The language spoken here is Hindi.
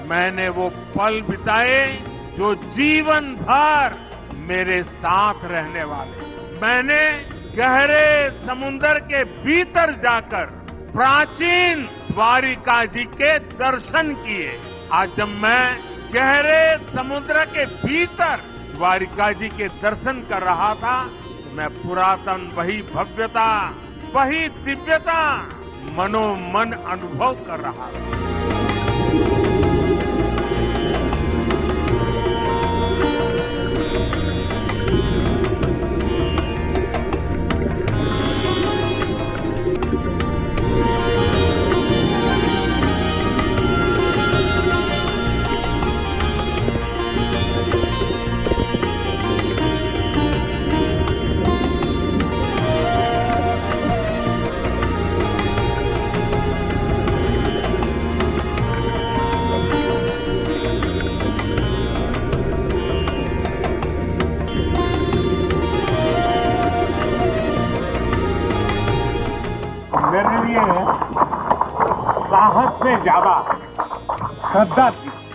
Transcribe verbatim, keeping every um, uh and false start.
मैंने वो पल बिताए जो जीवन भर मेरे साथ रहने वाले। मैंने गहरे समुद्र के भीतर जाकर प्राचीन द्वारिका जी के दर्शन किए। आज जब मैं गहरे समुद्र के भीतर द्वारिका जी के दर्शन कर रहा था तो मैं पुरातन वही भव्यता, वही दिव्यता मनोमन अनुभव कर रहा था। मेरे लिए साहस से ज्यादा श्रद्धा थी।